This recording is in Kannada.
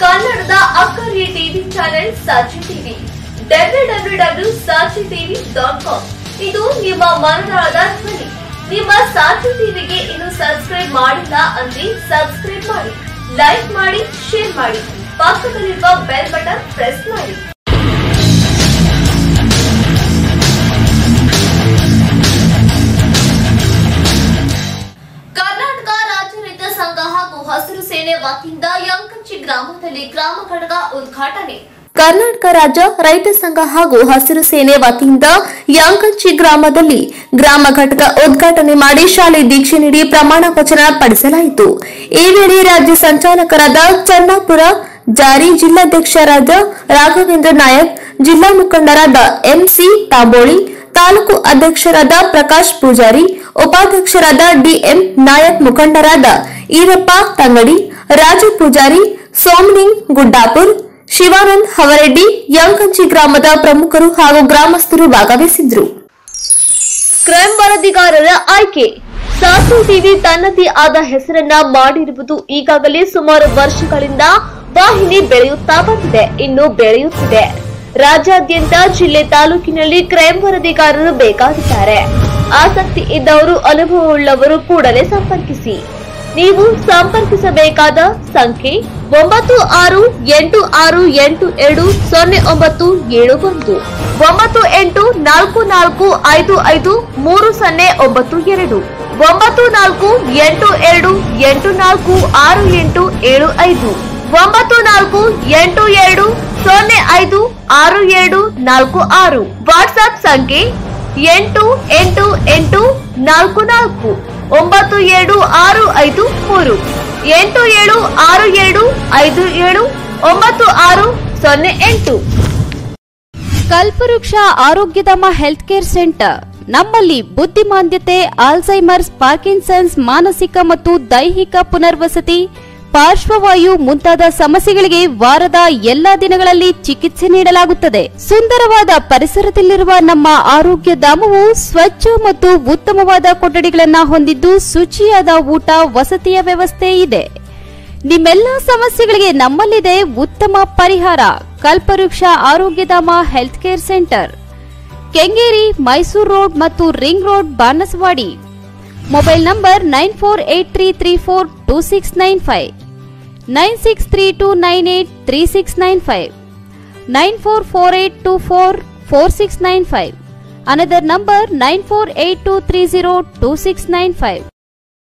ಕನ್ನಡದ ಅಕ್ಕರೆ ಟಿವಿ ಚಾನೆಲ್ ಸಾಕ್ಷಿ ಟಿವಿ www.saachitv.com ಇದು ನಿಮ್ಮ ಮನದಾಳದ ಧ್ವನಿ. ನಿಮ್ಮ ಸಾಕ್ಷಿ ಟಿವಿಗೆ ಇನ್ನು ಸಬ್ಸ್ಕ್ರೈಬ್ ಮಾಡಿಲ್ಲ ಅಂದ್ರೆ ಸಬ್ಸ್ಕ್ರೈಬ್ ಮಾಡಿ, ಲೈಕ್ ಮಾಡಿ, ಶೇರ್ ಮಾಡಿ, ಪಕ್ಕದಲ್ಲಿರುವ ಬೆಲ್ ಬಟನ್ ಪ್ರೆಸ್ ಮಾಡಿ. ಕರ್ನಾಟಕ ರಾಜ್ಯ ರೈತ ಸಂಘ ಹಾಗೂ ಹಸಿರು ಸೇನೆ ವತಿಯಿಂದ ಯಂಕಂಚಿ ಗ್ರಾಮದಲ್ಲಿ ಗ್ರಾಮ ಘಟಕ ಉದ್ಘಾಟನೆ. ಕರ್ನಾಟಕ ರಾಜ್ಯ ರೈತ ಸಂಘ ಹಾಗೂ ಹಸಿರು ಸೇನೆ ವತಿಯಿಂದ ಯಂಕಂಚಿ ಗ್ರಾಮದಲ್ಲಿ ಗ್ರಾಮ ಘಟಕ ಉದ್ಘಾಟನೆ ಮಾಡಿ ಶಾಲೆ ದೀಕ್ಷೆ ನೀಡಿ ಪ್ರಮಾಣ ವಚನ ಪಡಿಸಲಾಯಿತು. ಈ ವೇಳೆ ರಾಜ್ಯ ಸಂಚಾಲಕರಾದ ಚನ್ನಾಪುರ ಜಾರಿ, ಜಿಲ್ಲಾಧ್ಯಕ್ಷರಾದ ರಾಘವೇಂದ್ರ ನಾಯಕ್, ಜಿಲ್ಲಾ ಮುಖಂಡರಾದ ಎಂಸಿ ತಾಂಬೋಳಿ, ತಾಲೂಕು ಅಧ್ಯಕ್ಷರಾದ ಪ್ರಕಾಶ್ ಪೂಜಾರಿ, ಉಪಾಧ್ಯಕ್ಷರಾದ ಡಿಎಂ ನಾಯಕ್, ಮುಖಂಡರಾದ ಈರಪ್ಪ ತಂಗಡಿ, ರಾಜು ಪೂಜಾರಿ, ಸೋಮಲಿಂಗ್ ಗುಡ್ಡಾಪುರ್, ಶಿವಾನಂದ್ ಹವರೆಡ್ಡಿ, ಯಂಕಂಚಿ ಗ್ರಾಮದ ಪ್ರಮುಖರು ಹಾಗೂ ಗ್ರಾಮಸ್ಥರು ಭಾಗವಹಿಸಿದ್ರು. ಕ್ರೈಂ ವರದಿಗಾರರ ಆಯ್ಕೆ. ಸಾಕ್ಷಿ ಟಿವಿ ತನ್ನದೇ ಆದ ಹೆಸರನ್ನ ಮಾಡಿರುವುದು ಈಗಾಗಲೇ ಸುಮಾರು ವರ್ಷಗಳಿಂದ ವಾಹಿನಿ ಬೆಳೆಯುತ್ತಾ ಬಂದಿದೆ, ಇನ್ನು ಬೆಳೆಯುತ್ತಿದೆ. ರಾಜ್ಯಾದ್ಯಂತ ಜಿಲ್ಲೆ, ತಾಲೂಕಿನಲ್ಲಿ ಕ್ರೈಂ ವರದಿಗಾರರು ಬೇಕಾಗಿದ್ದಾರೆ. ಆಸಕ್ತಿ ಇದ್ದವರು, ಅನುಭವವುಳ್ಳವರು ಕೂಡಲೇ ಸಂಪರ್ಕಿಸಿ. ನೀವು ಸಂಪರ್ಕಿಸಬೇಕಾದ ಸಂಖ್ಯೆ 9868820971 9844553092 9482846875 9482056746. ವಾಟ್ಸ್ಆಪ್ ಸಂಖ್ಯೆ 8884497653 8767579608. ಕಲ್ಪವೃಕ್ಷ ಆರೋಗ್ಯಧಾಮ ಹೆಲ್ತ್ ಕೇರ್ ಸೆಂಟರ್. ನಮ್ಮಲ್ಲಿ ಬುದ್ಧಿಮಾಂದ್ಯತೆ, ಆಲ್ಝೈಮರ್ಸ್, ಪಾರ್ಕಿನ್ಸನ್ಸ್, ಮಾನಸಿಕ ಮತ್ತು ದೈಹಿಕ ಪುನರ್ವಸತಿ, ಪಾರ್ಶ್ವವಾಯು ಮುಂತಾದ ಸಮಸ್ಯೆಗಳಿಗೆ ವಾರದ ಎಲ್ಲಾ ದಿನಗಳಲ್ಲಿ ಚಿಕಿತ್ಸೆ ನೀಡಲಾಗುತ್ತದೆ. ಸುಂದರವಾದ ಪರಿಸರದಲ್ಲಿರುವ ನಮ್ಮ ಆರೋಗ್ಯ ಧಾಮವು ಸ್ವಚ್ಛ ಮತ್ತು ಉತ್ತಮವಾದ ಕೊಠಡಿಗಳನ್ನು ಹೊಂದಿದ್ದು ಶುಚಿಯಾದ ಊಟ, ವಸತಿಯ ವ್ಯವಸ್ಥೆ ಇದೆ. ನಿಮ್ಮೆಲ್ಲ ಸಮಸ್ಯೆಗಳಿಗೆ ನಮ್ಮಲ್ಲಿದೆ ಉತ್ತಮ ಪರಿಹಾರ. Kalpavriksha Arogyadhama health care centre, Kengeri, Mysuru road ಮತ್ತು ring road, Banaswadi. Mobile number 9483342695, 9632983695, 9448244695. Another number 9482302695.